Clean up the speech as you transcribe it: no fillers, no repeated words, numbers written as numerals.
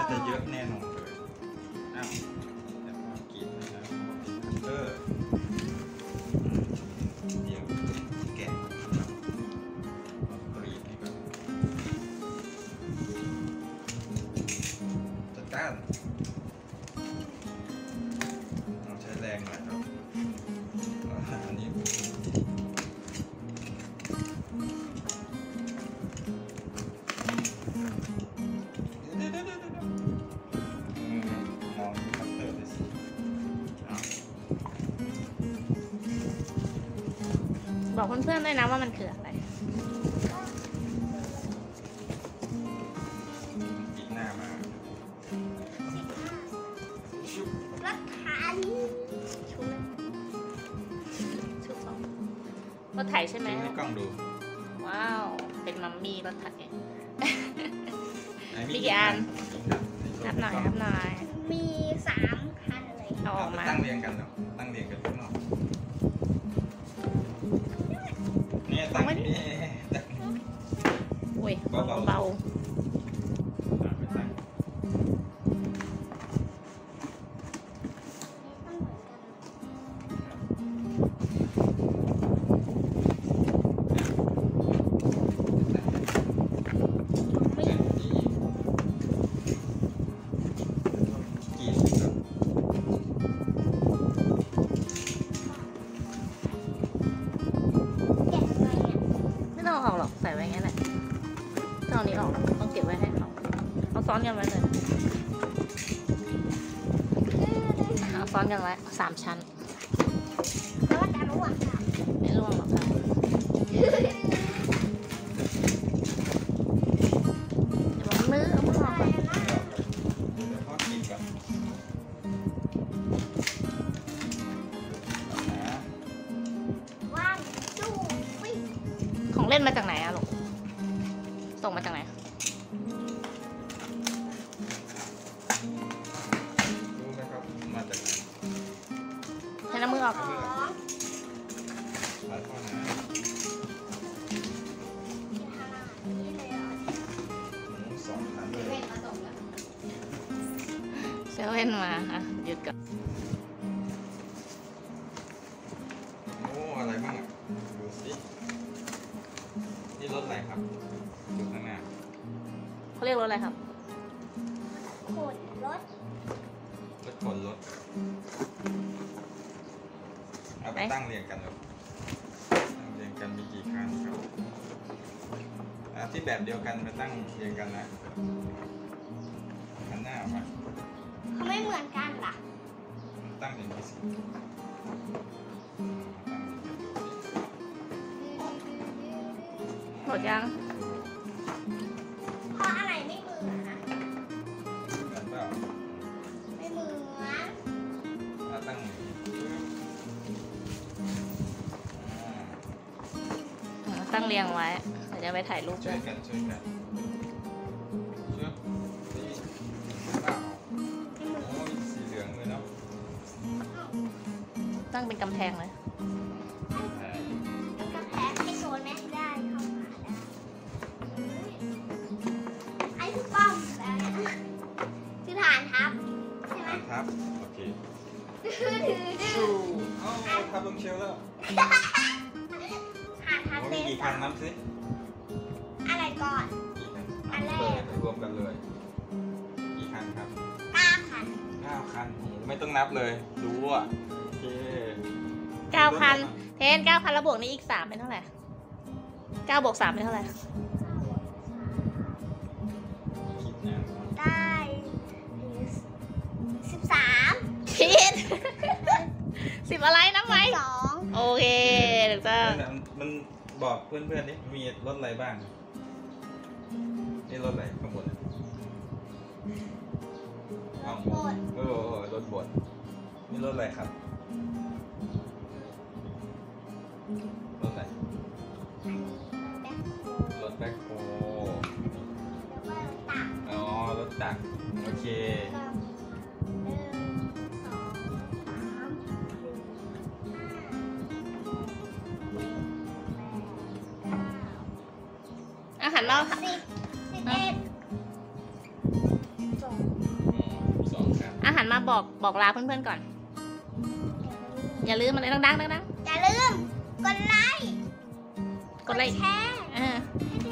จะเยอะแน่นอนเลยอ้าวแต่พอกินนะครับเดี๋ยวแกะกรีดให้ก่อนจัดการเราใช้แรงหน่อยครับอันนี้บอกเพื่อนๆด้วยนะว่ามันคืออะไรปิดหน้ามารถไถชุดสองรถไถใช่ไหมให้กล้องดูว้าวเป็นมัมมี่รถไถมีกี่อันนับหน่อยนับหน่อยมี3 คันเลยเอาออกมาตั้งเรียงกันเนาะตั้งเรียงกันข้างนอกนี่ตั้งนี่อุ้ยเบาเบา ไม่ต้องเอาออกหรอกใส่ไว้งั้นแหละต้องเอานี้ออกต้องเก็บไว้ให้เขาเอาซ้อนกันไว้เลยเอาซ้อนกันไว้3 ชั้นเพราะว่าจะร่วงค่ะไม่ร่วงหรอกค่ะเดี๋ยวมันมือเอามือออกก่อนพ่อกินก่อนนะว่างจู้วิ่งของเล่นมาจากไหนอะลูกส่งมาจากไหนรู้ไหมครับมาจากไหนให้น้ำมือออก 2 หลายข้อนะนี่เลยอ่ะ 2 ชั้นเลยเซเว่นมาอ่ะหยุดก่อนโอ้อะไรบ้างอ่ะดูสินี่รถอะไรครับดูข้างหน้าเขาเรียกรถอะไรครับขนรถรถขนรถเอาไปตั้งเรียงกันเลยตั้งเรียงกันมีกี่คันครับที่แบบเดียวกันไปตั้งเรียงกันนะหันหน้าออกมาเขาไม่เหมือนกันล่ะตั้งอย่างนี้สิหมดยังเพราะอะไรไม่เหมือนนะเหมือนเปล่าไม่เหมือนตั้งตั้งเรียงไว้เดี๋ยวจะไปถ่ายรูปช่ด้ววย ยกันช่วยกันช่วยนี่เปล่าโอ้ยสีเหลืองเลยเนาะตั้งเป็นกำแพงเลยกระแพงให้โซนไม่ได้เข้ามาได้ไอ้คือป้อมแล้วเนี่ยคือฐานทัพใช่ไหมครับโอเคชูเอ้าทับลงเชลแล้วฐานทัพโอ้เลมียกี่คันนับสิอะไรก่อนกี่คันอันแรกรวมกันเลยกี่คันครับ 9 คัน 9 คันโอ้โหไม่ต้องนับเลยรู้อ่ะโอเค 9,000เทน9,000แล้วบวกนี้อีก3เป็นเท่าไหร่9 บวก 3เป็นเท่าไหร่คิดนะได้13 ผิด 10อะไรนะไหม 2 โอเคถูกต้องมันบอกเพื่อนๆนี่มีรถอะไรบ้างนี่รถอะไรข้างบนอ้าวรถบดนี่รถอะไรครับรถอะไรรถแบ็คโฮ อ๋อรถตักโอเคอาหารเรา 10 11 12 อาหารมาบอกลาเพื่อนๆก่อน อย่าลืมอะไรดังๆดังอย่าลืมกดไลค์ๆกดไลค์แชร์เออให้